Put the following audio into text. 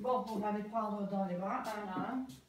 Bon, on va les prendre dans les bras, un à un.